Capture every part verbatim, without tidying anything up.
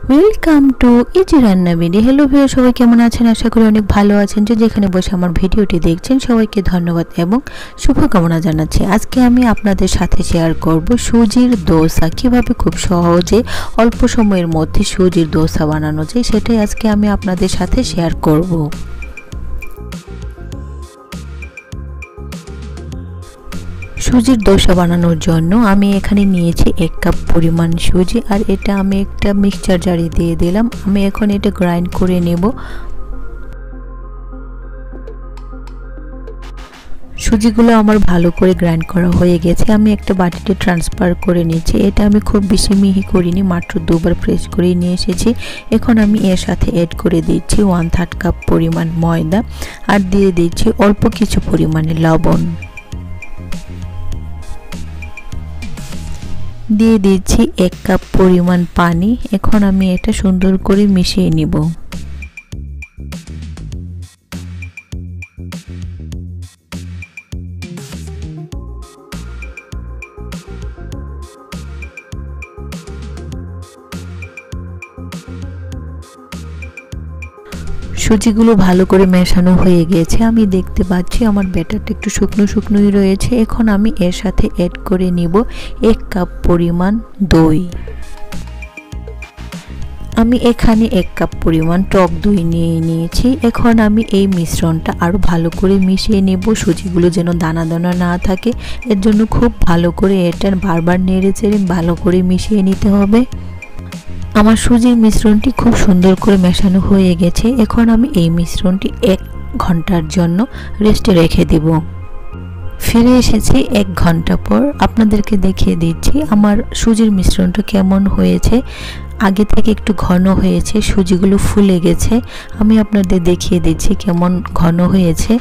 Welcome to easy রান্নাবিডি। Hello viewer, সবাই কেমন আছেন? আশা করি অনেক ভালো আছেন। যে যেখানে বসে আমার ভিডিওটি দেখছেন সবাইকে ধন্যবাদ এবং শুভকামনা জানাচ্ছি। আজকে আমি আপনাদের সাথে শেয়ার করব সুজির দোসা, কিভাবে খুব সহজে অল্প সময়ের মধ্যে সুজির দোসা বানানো যায়, সেটাই আজকে আমি আপনাদের সাথে শেয়ার করব। সুজির দোসা বানানোর জন্য আমি এখানে নিয়েছি এক কাপ পরিমাণ সুজি, আর এটা আমি একটা মিক্সচার জারে দিয়ে দিলাম। আমি এখন এটা গ্রাইন্ড করে নেব। সুজিগুলো আমার ভালো করে গ্রাইন্ড করা হয়ে গেছে। আমি একটা বাটিতে ট্রান্সফার করে নিয়েছি। এটা আমি খুব বেশি মিহি করিনি, মাত্র দুবার প্রেস করে নিয়ে এসেছি। এখন আমি এর সাথে অ্যাড করে দিচ্ছি ওয়ান থার্ড কাপ পরিমাণ ময়দা, আর দিয়ে দিচ্ছি অল্প কিছু পরিমাণে লবণ, দিয়ে দিচ্ছি এক কাপ পরিমাণ পানি। এখন আমি এটা সুন্দর করে মিশিয়ে নিব। সুজিগুলো ভালো করে মেশানো হয়ে গেছে। আমি দেখতে পাচ্ছি আমার ব্যাটারটা একটু শুকনো শুকনোই রয়েছে। এখন আমি এর সাথে অ্যাড করে নিব এক কাপ পরিমাণ দই। আমি এখানে এক কাপ পরিমাণ টক দই নিয়ে নিয়েছি। এখন আমি এই মিশ্রণটা আরও ভালো করে মিশিয়ে নেব, সুজিগুলো যেন দানা দানা না থাকে। এর জন্য খুব ভালো করে এটা বারবার নেড়ে চেড়ে ভালো করে মিশিয়ে নিতে হবে। আমার সুজির মিশ্রণটি খুব সুন্দর করে মেশানো হয়ে গেছে। এখন আমি এই মিশ্রণটি এক ঘন্টার জন্য রেস্টে রেখে দেব। ফিরে এসেছি এক ঘন্টা পর। আপনাদেরকে দেখিয়ে দিচ্ছি আমার সুজির মিশ্রণটা কেমন হয়েছে। আগে থেকে একটু ঘন হয়েছে, সুজিগুলো ফুলে গেছে। আমি আপনাদের দেখিয়ে দিচ্ছি কেমন ঘন হয়েছে।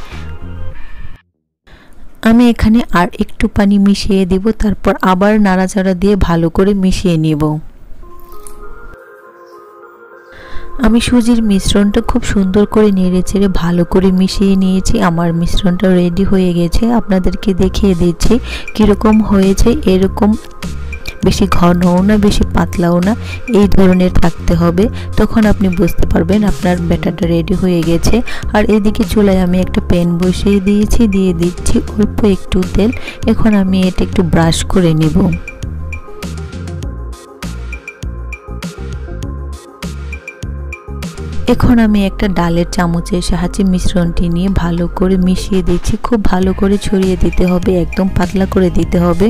আমি এখানে আর একটু পানি মিশিয়ে দেব, তারপর আবার নাড়াচাড়া দিয়ে ভালো করে মিশিয়ে নেব। আমি সুজির মিশ্রণটা খুব সুন্দর করে নেড়ে চেড়ে ভালো করে মিশিয়ে নিয়েছি। আমার মিশ্রণটা রেডি হয়ে গেছে। আপনাদেরকে দেখিয়ে দিচ্ছি কীরকম হয়েছে। এরকম বেশি ঘনও না বেশি পাতলাও না, এই ধরনের থাকতে হবে। তখন আপনি বুঝতে পারবেন আপনার ব্যাটারটা রেডি হয়ে গেছে। আর এদিকে চুলায় আমি একটা প্যান বসিয়ে দিয়েছি, দিয়ে দিচ্ছি অল্প একটু তেল। এখন আমি এটা একটু ব্রাশ করে নেব। এখন আমি একটা ডালের চামচের সাহায্যে মিশ্রণটি নিয়ে ভালো করে মিশিয়ে দিচ্ছি। খুব ভালো করে ছড়িয়ে দিতে হবে, একদম পাতলা করে দিতে হবে।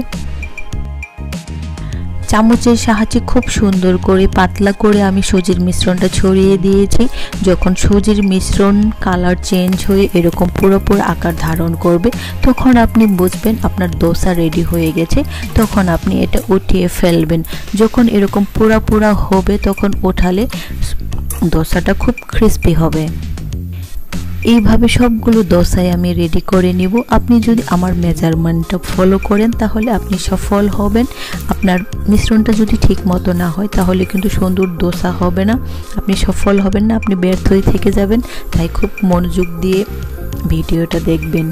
চামচের সাহায্যে খুব সুন্দর করে পাতলা করে আমি সুজির মিশ্রণটা ছড়িয়ে দিয়েছি। যখন সুজির মিশ্রণ কালার চেঞ্জ হয়ে এরকম পুরোপুরি আকার ধারণ করবে, তখন আপনি বুঝবেন আপনার দোসা রেডি হয়ে গেছে। তখন আপনি এটা উঠিয়ে ফেলবেন। যখন এরকম পুরা পুরা হবে তখন ওঠালে দোসাটা খুব ক্রিস্পি হবে। এইভাবে সবগুলো দোসাই আমি রেডি করে নিব। আপনি যদি আমার মেজারমেন্টটা ফলো করেন তাহলে আপনি সফল হবেন। আপনার মিশ্রণটা যদি ঠিক মতো না হয় তাহলে কিন্তু সুন্দর দোসা হবে না, আপনি সফল হবেন না, আপনি ব্যর্থই থেকে যাবেন। তাই খুব মনোযোগ দিয়ে ভিডিওটা দেখবেন।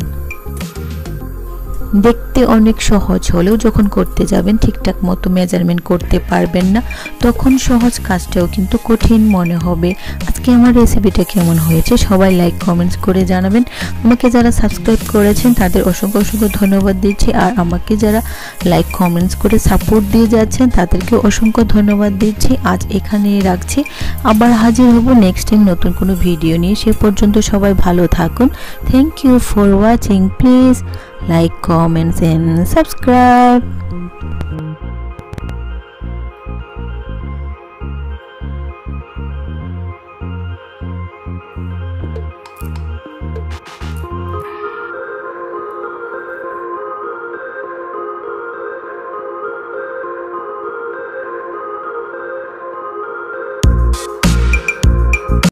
দেখতে অনেক সহজ হলেও যখন করতে যাবেন ঠিকঠাক মতো মেজারমেন্ট করতে পারবেন না, তখন সহজ কাজটাও কিন্তু কঠিন মনে হবে। আজকে আমার রেসিপিটা কেমন হয়েছে সবাই লাইক কমেন্টস করে জানাবেন। আমাকে যারা সাবস্ক্রাইব করেছেন তাদের অসংখ্য অসংখ্য ধন্যবাদ দিচ্ছি, আর আমাকে যারা লাইক কমেন্টস করে সাপোর্ট দিয়ে যাচ্ছেন তাদেরকে অসংখ্য ধন্যবাদ দিচ্ছি। আজ এখানেই রাখছি, আবার হাজির হব নেক্সট টাইম নতুন কোনো ভিডিও নিয়ে। সে পর্যন্ত সবাই ভালো থাকুন। Thank you for watching. Please like, comments and subscribe.